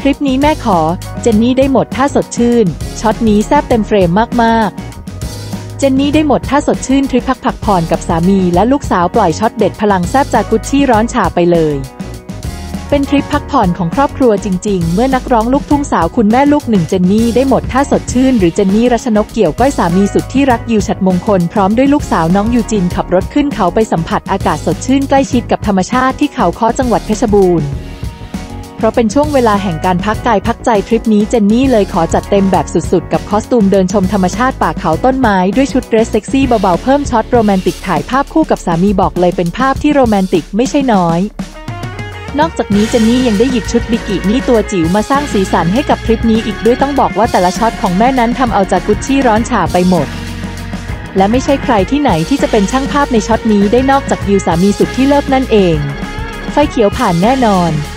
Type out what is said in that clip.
ริปนี้แม่ขอเจนนี่ได้หมดถ้าสดชื่นช็อตนี้แซบเต็มเฟรมมากๆเจนนี่ได้หมดถ้าสดชื่นทริปพักผ่อนกับสามีและลูกสาวปล่อยช็อตเด็ดพลังแซบจากกุชชี่ร้อนฉ่าไปเลยเป็นทริปพักผ่อนของครอบครัวจริงๆเมื่อนักร้องลูกทุ่งสาวคุณแม่ลูกหนึ่งเจนนี่ได้หมดถ้าสดชื่นหรือเจนนี่รัชนกเกี่ยวก้อยสามีสุดที่รักยิวฉัตรมงคลพร้อมด้วยลูกสาวน้องยูจินขับรถขึ้นเขาไปสัมผัสอากาศสดชื่นใกล้ชิดกับธรรมชาติที่เขาค้อจังหวัดเพชรบูรณ์เพราะเป็นช่วงเวลาแห่งการพักกายพักใจทริปนี้เจนนี่เลยขอจัดเต็มแบบสุดๆกับคอสตูมเดินชมธรรมชาติป่าเขาต้นไม้ด้วยชุดเดรสเซ็กซี่เบาๆเพิ่มช็อตโรแมนติกถ่ายภาพคู่กับสามีบอกเลยเป็นภาพที่โรแมนติกไม่ใช่น้อยนอกจากนี้เจนนี่ยังได้หยิบชุดบิกินี่ตัวจิ๋วมาสร้างสีสันให้กับทริปนี้อีกด้วยต้องบอกว่าแต่ละช็อตของแม่นั้นทำเอาจากกุชชี่ร้อนฉ่าไปหมดและไม่ใช่ใครที่ไหนที่จะเป็นช่างภาพในช็อตนี้ได้นอกจากยิวสามีสุดที่เลิศนั่นเองไฟเขียวผ่านแน่นอน